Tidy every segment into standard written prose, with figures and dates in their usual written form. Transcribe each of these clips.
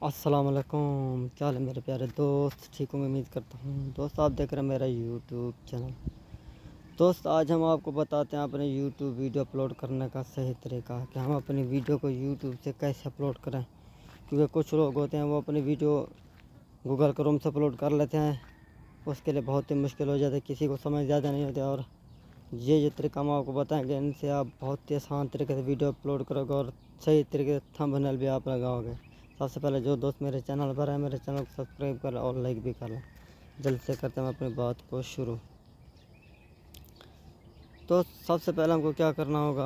अस्सलाम वालेकुम। क्या हाल है मेरे प्यारे दोस्त? ठीक होंगे उम्मीद करता हूँ। दोस्त आप देख रहे हैं मेरा यूट्यूब चैनल। दोस्त आज हम आपको बताते हैं अपने यूट्यूब वीडियो अपलोड करने का सही तरीका कि हम अपनी वीडियो को यूट्यूब से कैसे अपलोड करें। क्योंकि कुछ लोग होते हैं वो अपनी वीडियो गूगल क्रोम से अपलोड कर लेते हैं, उसके लिए बहुत ही मुश्किल हो जाता है, किसी को समझ ज़्यादा नहीं होती। और ये तरीका हम आपको बताएंगे, इनसे आप बहुत ही आसान तरीके से वीडियो अपलोड करोगे और सही तरीके से थंबनेल भी आप लगाओगे। सबसे पहले जो दोस्त मेरे चैनल पर है, मेरे चैनल को सब्सक्राइब कर और लाइक भी कर लें। जल्द से करते हैं अपनी बात को शुरू। तो सबसे पहले हमको क्या करना होगा,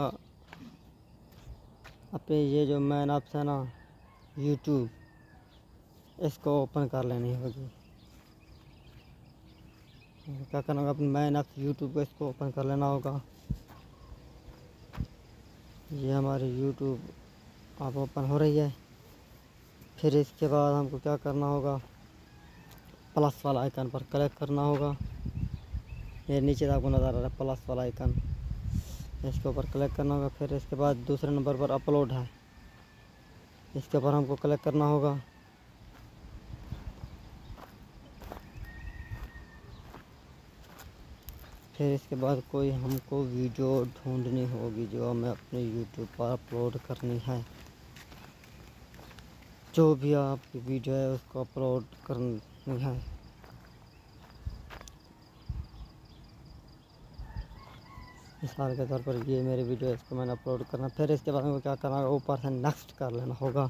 अपने ये जो मेन ऐप्स है ना यूट्यूब, इसको ओपन कर लेनी होगी। क्या करना होगा, अपने मेन ऐप्स यूट्यूब को इसको ओपन कर लेना होगा। ये हमारी यूट्यूब आप ओपन हो रही है। फिर इसके बाद हमको क्या करना होगा, प्लस वाला आइकन पर क्लिक करना होगा। ये नीचे आपको नज़र आ रहा है प्लस वाला आइकन, इसके ऊपर क्लिक करना होगा। फिर इसके बाद दूसरे नंबर पर अपलोड है, इसके ऊपर हमको क्लिक करना होगा। फिर इसके बाद कोई हमको वीडियो ढूंढनी होगी जो हमें अपने यूट्यूब पर अपलोड करनी है। जो भी आपकी वीडियो है उसको अपलोड करनी है। मिसाल के तौर पर ये मेरी वीडियो है, इसको मैंने अपलोड करना। फिर इसके बाद हमको क्या करना होगा, ऊपर से नेक्स्ट कर लेना होगा।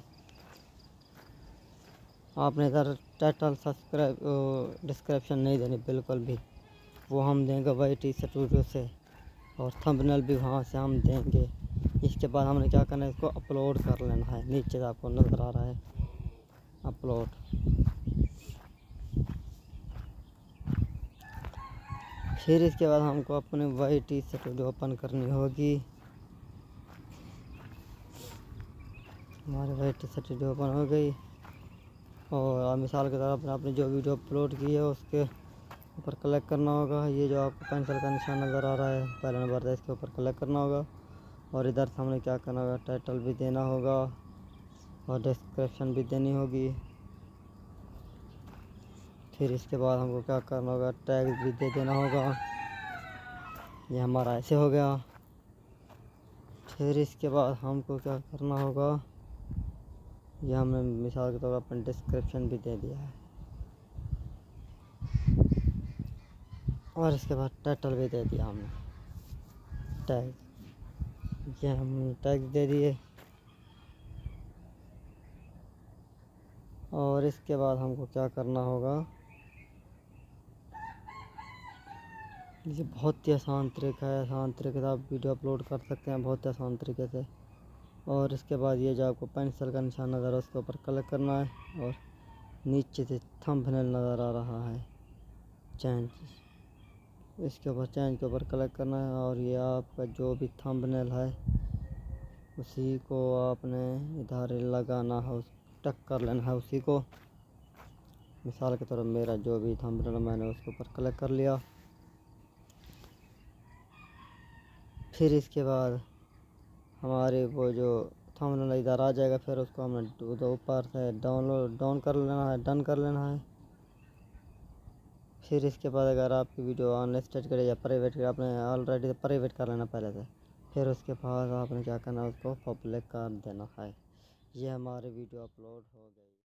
आपने इधर टाइटल सब्सक्राइब डिस्क्रिप्शन नहीं देनी बिल्कुल भी, वो हम देंगे YT स्टूडियो से, और थंबनेल भी वहाँ से हम देंगे। इसके बाद हमने क्या करना है, इसको अपलोड कर लेना है। नीचे आपको नज़र आ रहा है अपलोड। फिर इसके बाद हमको अपने YT स्टूडियो ओपन करनी होगी। हमारे YT स्टूडियो ओपन हो गई, और मिसाल के तौर पर आपने जो वीडियो अपलोड की है उसके ऊपर क्लिक करना होगा। ये जो आपको पेंसिल का निशान नज़र आ रहा है पहले नंबर है, इसके ऊपर क्लिक करना होगा। और इधर सामने क्या करना होगा, टाइटल भी देना होगा और डिस्क्रिप्शन भी देनी होगी। फिर इसके बाद हमको क्या करना होगा, टैग भी दे देना होगा। ये हमारा ऐसे हो गया। फिर इसके बाद हमको क्या करना होगा, ये हमने मिसाल के तौर पर अपना डिस्क्रिप्शन भी दे दिया है, और इसके बाद टाइटल भी दे दिया हमने, टैग, ये हमने टैग दे दिए। और इसके बाद हमको क्या करना होगा, ये बहुत ही आसान तरीका है, आसान तरीके से आप वीडियो अपलोड कर सकते हैं बहुत ही आसान तरीके से। और इसके बाद ये जो आपको पेंसिल का निशान नज़र आ रहा है उसके ऊपर क्लिक करना है, और नीचे से थंबनेल नज़र आ रहा है चेंज, इसके ऊपर चेंज के ऊपर क्लिक करना है। और ये आपका जो भी थंबनेल है उसी को आपने इधर लगाना है, उस टक कर लेना है उसी को। मिसाल के तौर पर मेरा जो भी थंबनेल मैंने उसके ऊपर क्लिक कर लिया। फिर इसके बाद हमारे वो जो थंबनेल इधर आ जाएगा, फिर उसको हमने ऊपर से डाउन कर लेना है, डन कर लेना है। फिर इसके बाद अगर आपकी वीडियो अनलिस्टेड करे या प्राइवेट करे, आपने ऑलरेडी प्राइवेट कर लेना पहले से। फिर उसके बाद आपने क्या करना है, उसको पब्लिक कर देना है। ये हमारी वीडियो अपलोड हो गई।